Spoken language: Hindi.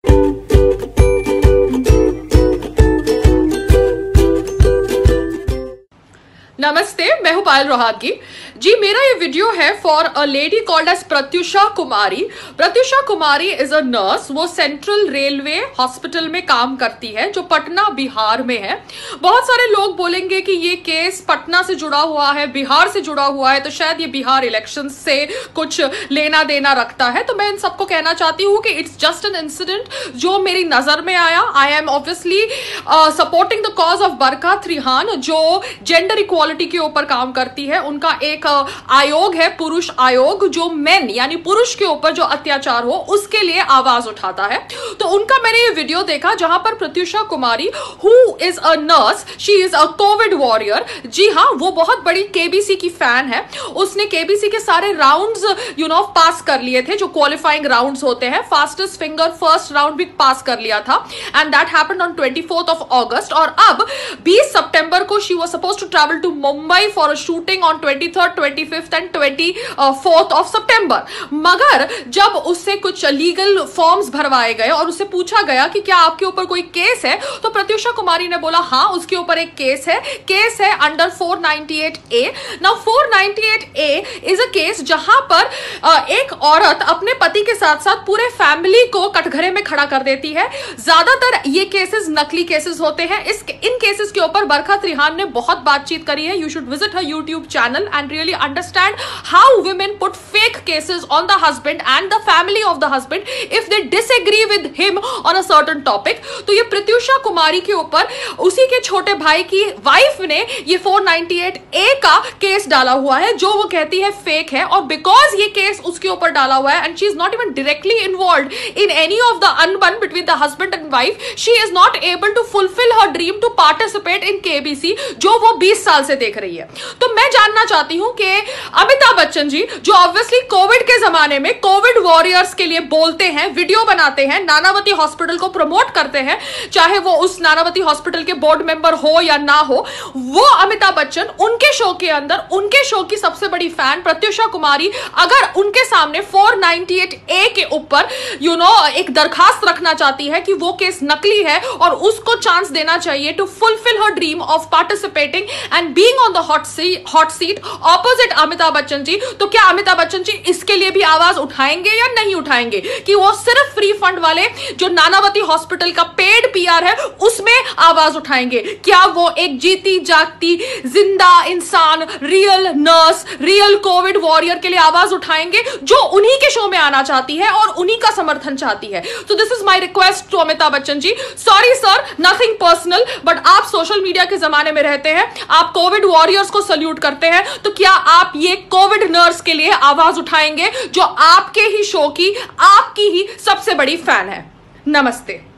नमस्ते, मैं हूं पायल रोहातगी जी। मेरा ये वीडियो है for a lady called as Pratyusha Kumari. Pratyusha Kumari is a nurse. वो सेंट्रल रेलवे हॉस्पिटल में काम करती है जो पटना बिहार में है। बहुत सारे लोग बोलेंगे कि ये केस पटना से जुड़ा हुआ है, बिहार से जुड़ा हुआ है, तो शायद ये बिहार इलेक्शन से कुछ लेना देना रखता है। तो मैं इन सबको कहना चाहती हूँ कि इट्स जस्ट एन इंसिडेंट जो मेरी नजर में आया। I am obviously supporting the cause of Barkha Trihan जो जेंडर इक्वालिटी के ऊपर काम करती है। उनका एक आयोग है, पुरुष आयोग, जो मेन यानी पुरुष के ऊपर जो अत्याचार हो उसके लिए आवाज उठाता है। तो उनका मैंने ये वीडियो देखा जहां पर Pratyusha Kumari who is a nurse, she is a covid warrior. जी हाँ, वो बहुत बड़ी केबीसी की फैन है। उसने केबीसी के सारे राउंड्स पास कर लिए थे, जो क्वालिफाइंग राउंड्स होते हैं। फास्टेस्ट फिंगर फर्स्ट राउंड भी पास कर लिया था and that happened on 24th of August। और अब 20 सितंबर को she was supposed to travel to Mumbai for a shooting on 23rd, 25th and 24th of September। मगर जब उससे कुछ लीगल फॉर्म्स भरवाए गए और उससे पूछा गया कि क्या आपके ऊपर कोई केस है, तो प्रत्युषा कुमारी ने बोला हाँ, उसके ऊपर एक केस है under 498A। Now 498A is a case जहां पर एक औरत अपने पति के साथ साथ पूरे फैमिली को कटघरे में खड़ा कर देती है। ज्यादातर ये केसेस नकली केसेस होते हैं। इन केसेस के ऊपर बरखा त्रिहान ने बहुत बातचीत करी है। You should visit her YouTube channel and really understand how women put fake cases on the husband and the family of the husband if they disagree with him on a certain topic। तो ये प्रत्युषा कुमारी के ऊपर उसी के छोटे भाई की वाइफ ने ये 498A का केस डाला हुआ है जो वो कहती है फेक है। और बिकॉज ये केस उसके ऊपर डाला हुआ है and she is not even directly involved in any of the अनबन between the husband and wife, she is not able to fulfil her dream to participate in KBC जो वो 20 साल से देख रही है। तो मैं जानना चाहती हूं कि अमिताभ बच्चन जी जो ऑब्वियसली कोविड के जमाने में कोविड वॉरियर्स के लिए बोलते हैं, वीडियो बनाते हैं, नानावती हॉस्पिटल को प्रमोट करते हैं, चाहे वो उस नानावती हॉस्पिटल के बोर्ड मेंबर हो या ना हो, वो अमिताभ बच्चन उनके शो के अंदर उनके शो की सबसे बड़ी फैन प्रत्युषा कुमारी अगर उनके सामने 498A के ऊपर एक दरखास्त रखना चाहती है कि वो केस नकली है और उसको चांस देना चाहिए to fulfil her dream of participating and being on the hot seat opposite Amitabh Bachchan ji, तो क्या अमिताभ बच्चन जी इसके लिए भी आवाज उठाएंगे या नहीं उठाएंगे कि वो सिर्फ फ्री फंड वाले जो नानावती हॉस्पिटल का पेड PR है उसमें आवाज उठाएंगे? क्या वो एक जीती जागती जिंदा इंसान, real nurse, real covid warrior के लिए आवाज उठाएंगे जो उन्हीं के शो में आना चाहती है और उन्हीं का समर्थन चाहती है? तो this is my request to Amitabh Bachchan ji. Sorry sir, nothing personal, but आप सोशल मीडिया के जमाने में रहते हैं, आप कोविड वॉरियर्स को सल्यूट करते हैं, तो क्या आप ये कोविड नर्स के लिए आवाज उठाएंगे जो आपके ही शो की, आपकी ही सबसे बड़ी फैन है? नमस्ते।